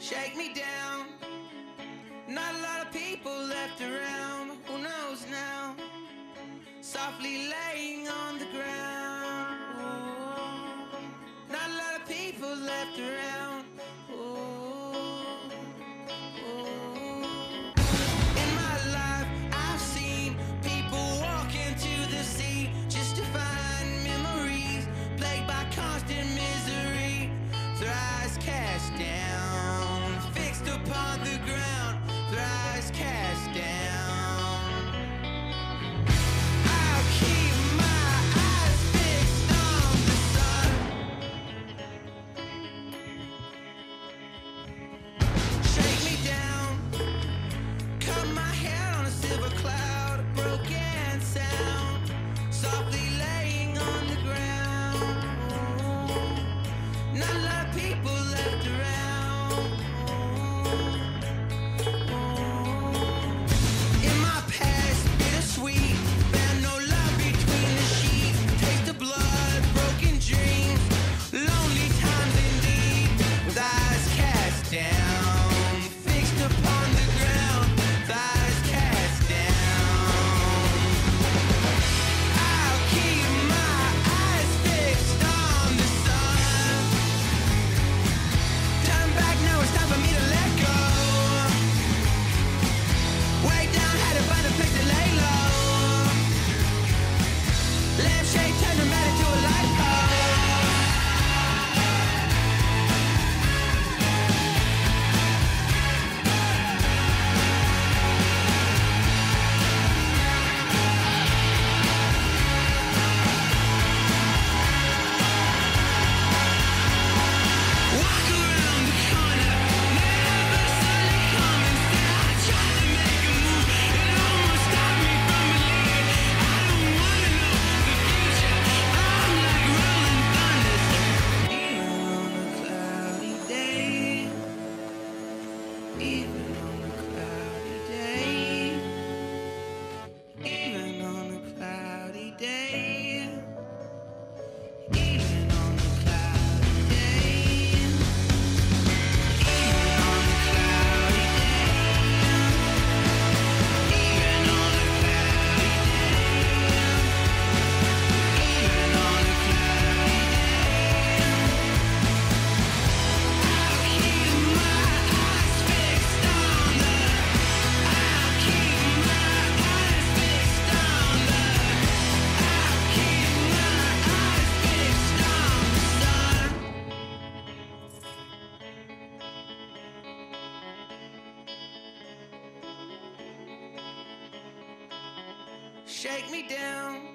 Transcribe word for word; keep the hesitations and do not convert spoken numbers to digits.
shake me down. Not a lot of people left around, who knows now? Softly laying on the ground. Ooh. Not a lot of people left around. Ooh. Ooh. In my life, I've seen people walk into the sea just to find memories plagued by constant misery. Their eyes cast down, fixed upon the ground. Their eyes cast down. I'll keep my eyes fixed on the sun. Shake me down, cut my hair on a silver cloud, a broken sound, softly laying on the ground. Ooh. Not a lot of people left around. Ooh. Ooh. In my past, bittersweet, found no love between the sheets. Taste of blood, broken dreams, lonely times indeed. With eyes cast down, fixed upon the ground. With eyes cast down. I'll keep my eyes fixed on the sun. Turn back now, it's time for me to let go. Way down, had to find a place to lay low. Lampshade turned the matter to a light pole. Walk around the corner, never saw it coming. Still, I tried to make a move. It almost stopped me from believing. I don't wanna know the future. I'm like rolling thunder. Even on a cloudy day, even on a cloudy day, even on a cloudy day, even on a cloudy day, even on a cloudy day, even on a cloudy day, even on a cloudy day. Shake me down,